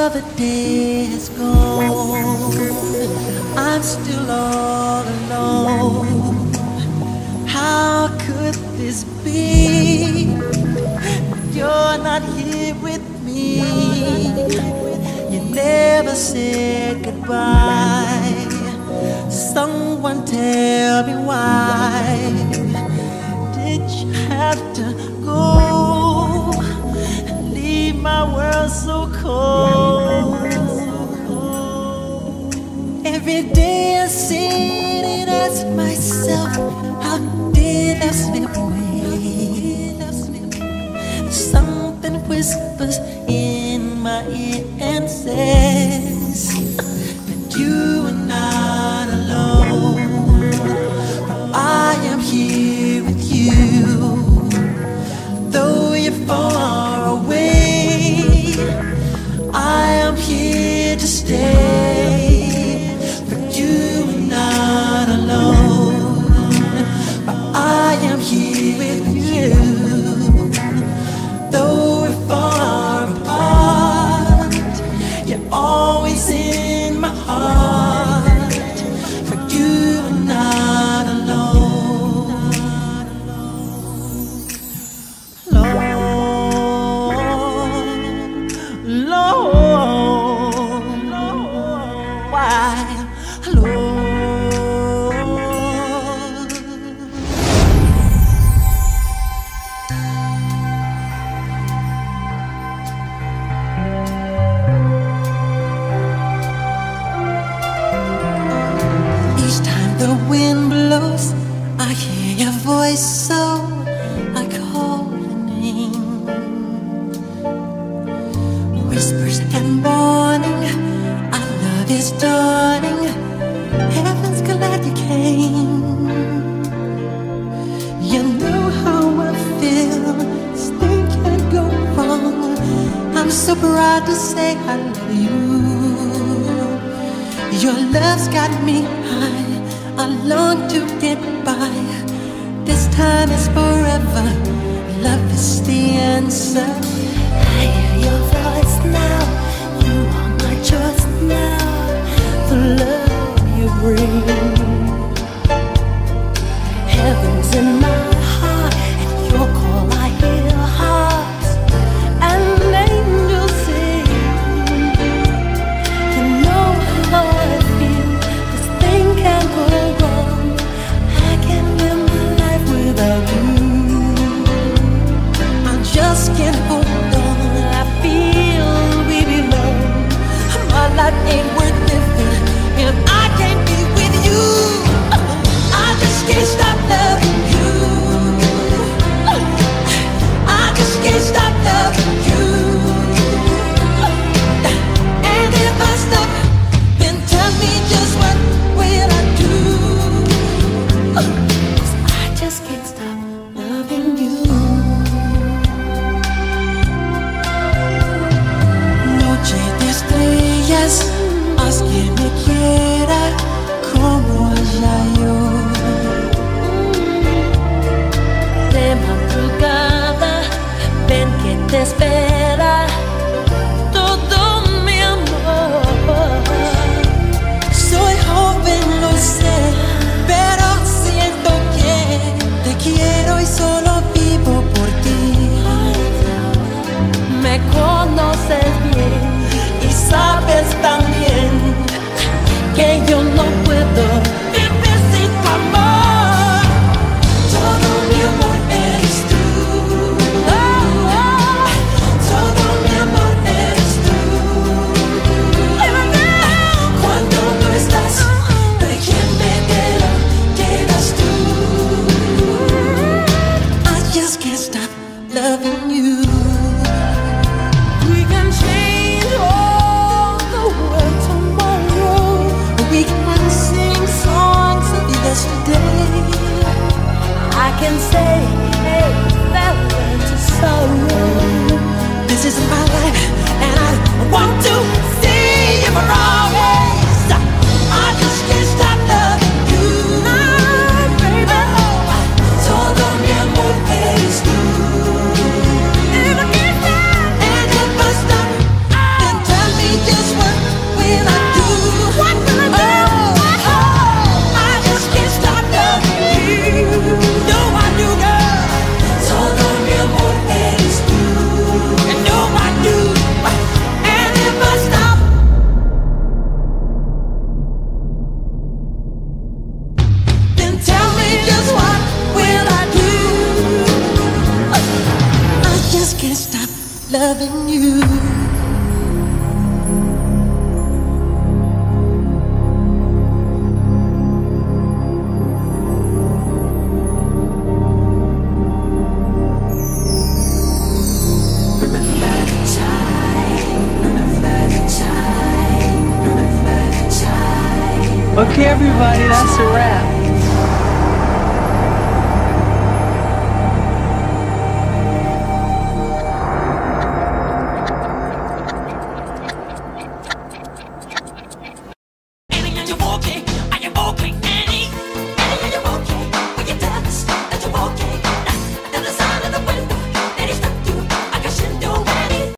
Another day has gone, I'm still all alone. How could this be? You're not here with me. You never said goodbye. Someone tell me why did you have to go and leave my world so cold? Every day I sit and ask myself, how did I slip away? Something whispers in my ear and says that you are not alone. I am here with you, though you're far away. I am here to stay, but you are not alone. I am here with you, though we're far apart. You're always in my heart, for you are not alone. Lord, why, Lord? Each time the wind blows, I hear your voice, so I call your name. Whispers and warning, our love is dawning. Heaven's glad you came. You know how I feel, this thing can't go wrong. I'm so proud to say I love you. Your love's got me high, I long to get by. This time is forever, love is the answer. I hear your voice now, you are my choice now. The love you bring, heaven's in my heart. At your call I hear hearts and angels sing. You know how I feel, this thing can't go wrong. I can't live my life without you. I just can't hold on. I feel we belong. My life ain't worth living if I can't be with you. I just can't stop loving you. I just can't stop loving you. And if I stop, then tell me just what will I do? 'Cause I just can't stop loving you. Noche de estrellas, haz que me quiera como allá yo. De madrugada, ven que te espera todo mi amor. Soy joven, lo sé, pero siento que te quiero y solo vivo por ti. Me conoces bien Y sabes también que yo no puedo vivir sin tu amor. Todo mi amor eres tú. Todo mi amor eres tú. Cuando no estás, ¿de quién me quedas tú? I just can't stop loving you. We can change all the world tomorrow. We can sing songs of yesterday. I can say, hey, farewell to sorrow. This is my life, and I want to see you for always. I just can't stop loving you. Baby, todo mi amor eres tú. And if I stop, then tell me loving you. Okay, everybody, that's a wrap.